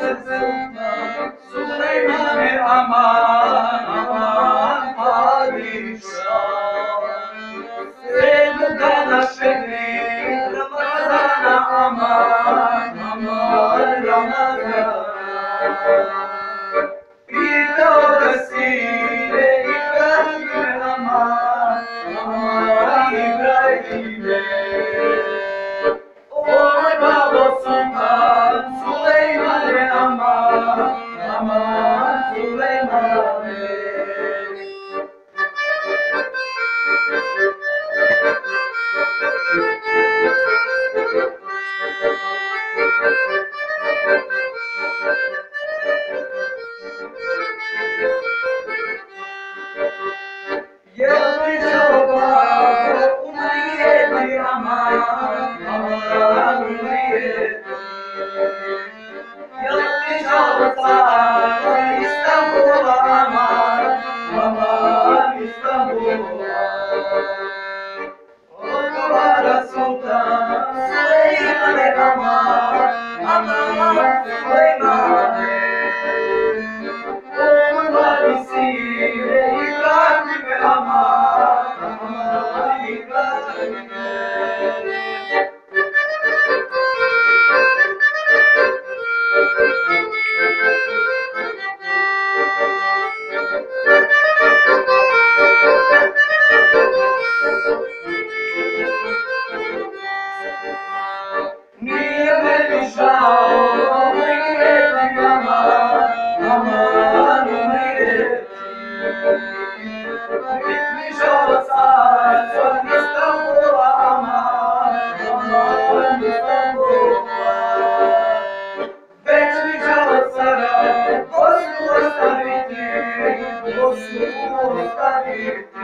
Sultan Süleyman'e aman aman padişah. Sevdana şehri Ramazan'a aman aman Ramazan. Bir tavsiye İbrahim'e aman aman İbrahim'e. Oy baba Sultan Süleyman'e aman aman Süleyman'e. Geldi çoban umriyeti aman aman umriyeti. Geldi çoban İstanbul'a aman aman İstanbul'a. O Kavara Sultan Süleyman'e aman aman Süleyman'e. Oğul valisiyle İbrahim'e aman aman İbrahim'e. Niye perişan umretim aman aman umretim. Bitmiş olsa son İstanbul'a aman aman İstanbul'a. Bitmiş olsa dostluğumuz da bitti, dostluğumuz da bitti.